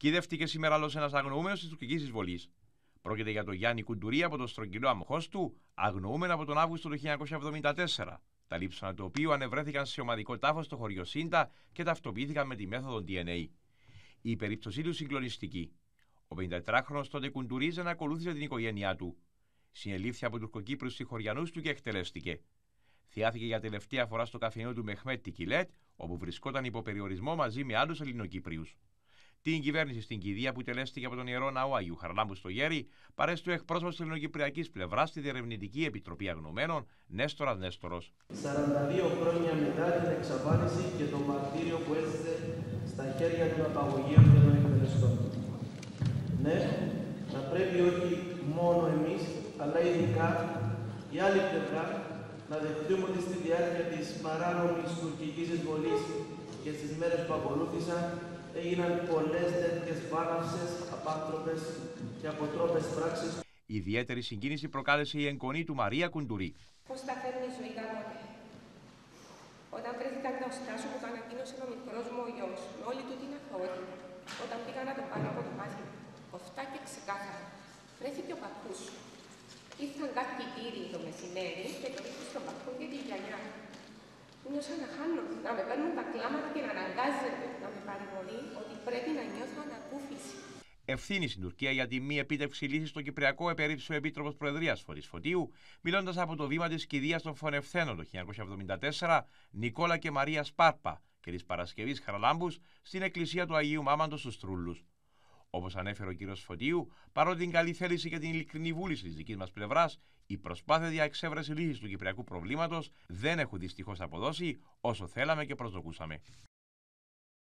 Κυδεύτηκε σήμερα άλλο ένα αγνοούμενο τη τουρκική εισβολή. Πρόκειται για τον Γιάννη Κουντουρί από το στρογγυλό αμοχώ του, αγνοούμενο από τον Αύγουστο του 1974. Τα λείψανα του οποίου ανεβρέθηκαν σε ομαδικό τάφο στο χωριό Σίντα και ταυτοποιήθηκαν με τη μέθοδο DNA. Η περίπτωσή του συγκλονιστική. Ο 54χρονος τότε Κουντουρί δεν ακολούθησε την οικογένειά του. Συνελήφθη από Τουρκοκύπριους συγχωριανούς του και εκτελέστηκε. Θεάθηκε για τελευταία φορά στο καφενείο του Μεχμέτ Τικιλέτ, όπου βρισκόταν υπό περιορισμό μαζί με άλλους Ελληνοκύπριους. Την κυβέρνηση στην κηδεία που τελέστηκε από τον Ιερό Ναό Αγίου Χαραλάμπου στο Γέρι, παρέστη ο εκπρόσωπος της Ελληνοκυπριακής πλευράς στη Διερευνητική Επιτροπή Αγνωμένων, Νέστορας Νέστορος. 42 χρόνια μετά την εξαφάνιση και το μαρτύριο που έζησε στα χέρια των απαγωγείων και των εκτελεστών. Ναι, θα πρέπει όχι μόνο εμείς, αλλά ειδικά η άλλη πλευρά να δεχτούμε ότι στη διάρκεια της παράνομης τουρκικής εισβολής και στις μέρες που ακολούθησαν έγιναν πολλές τέτοιες βάναυσες, απάνθρωπες και αποτρόπες πράξεις. Ιδιαίτερη συγκίνηση προκάλεσε η εγγονή του Μαρία Κουντουρί. Πώς τα φέρνει η ζωή κάποτε. Όταν βρέθηκαν τα οστά σου που το ανακοίνωσε ο μικρός μου ο γιος, με όλη του την αθωότητα, όταν πήγα να το πάρω από το μάθημα, κοφτά και ξεκάθαρα, βρέθηκε ο παππούς σου. Ήρθαν κάποιοι κύριοι το μεσημέρι και το ήρθε στον παππού και τη γιαγιά. Νιώσα να χάνω, να με παίρνουν τα κλάματα και να αναγκάζεται να με παρηγορεί ότι πρέπει να νιώθω ανακούφιση. Ευθύνη στην Τουρκία για τη μη επίτευξη λύση στο Κυπριακό επέριψε ο Επίτροπος Προεδρίας Φορής Φωτίου, μιλώντας από το βήμα της κηδείας των Φωνευθένων το 1974, Νικόλα και Μαρία Σπάρπα και της Παρασκευής Χαραλάμπους στην εκκλησία του Αγίου Μάμαντος στους Τρούλους. Όπως ανέφερε ο κ. Φωτίου, παρότι την καλή θέληση και την ειλικρινή βούληση της δικής μας πλευράς, η προσπάθεια για εξέβρεση λύσης του κυπριακού προβλήματος δεν έχουν δυστυχώς αποδώσει όσο θέλαμε και προσδοκούσαμε.